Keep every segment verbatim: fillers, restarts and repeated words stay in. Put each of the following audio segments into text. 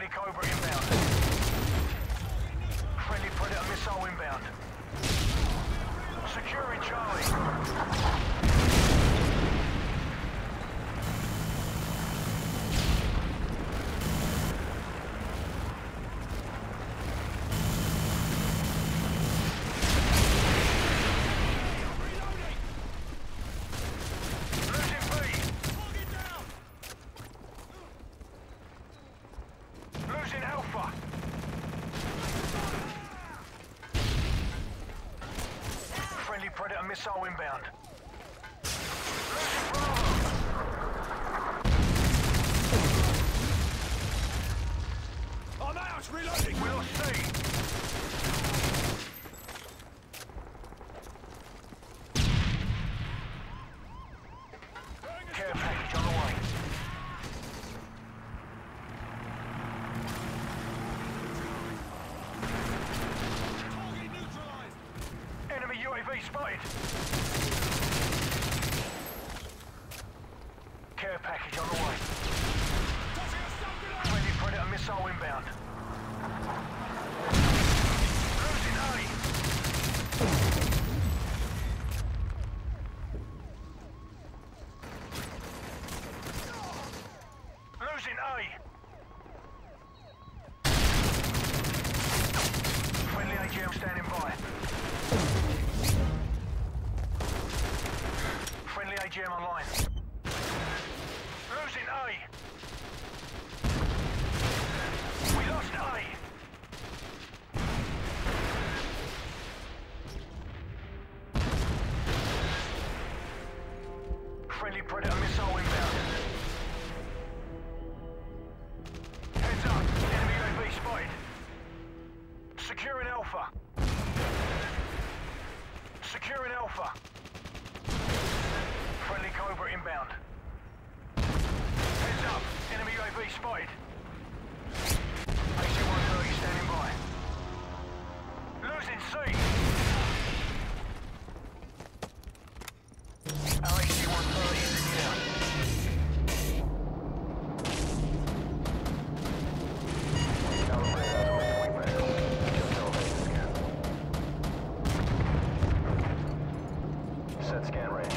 Cobra inbound. Friendly Predator missile inbound. Securing Charlie. Predator missile inbound. Losing Bravo! I'm out! Reloading! We'll see! Care package on the way. U A V spotted. Care package on the way. Friendly Predator missile inbound. Losing A. Losing A. Friendly A G M standing by. Friendly A G M online. Losing A. We lost A. Friendly Predator missile inbound. Heads up, enemy U A V spotted. Securing Alpha. Securing Alpha. Friendly Cobra inbound. Heads up, enemy U A V spotted. A C one thirty standing by. Losing C. Our A C one thirty is in the air. Set scan range.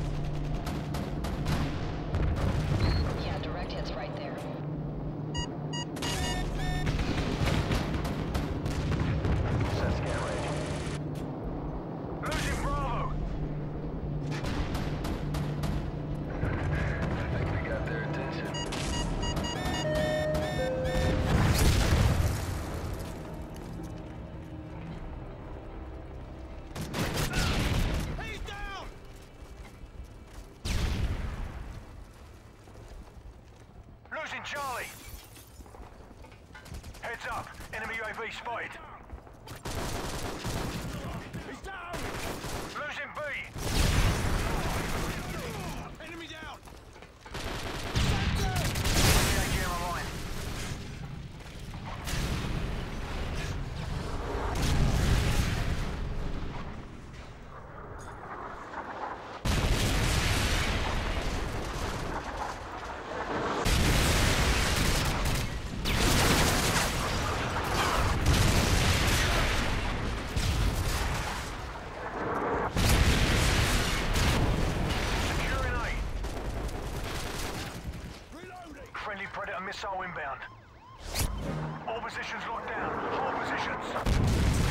Yeah, direct hits right there. Set scan range. Losing Bravo! I think we got their attention. He's down! Losing Charlie! Heads up, enemy U A V spotted. He's down! Losing B! Enemy down! A G M online. Friendly Predator missile inbound. All positions locked down. Hold positions.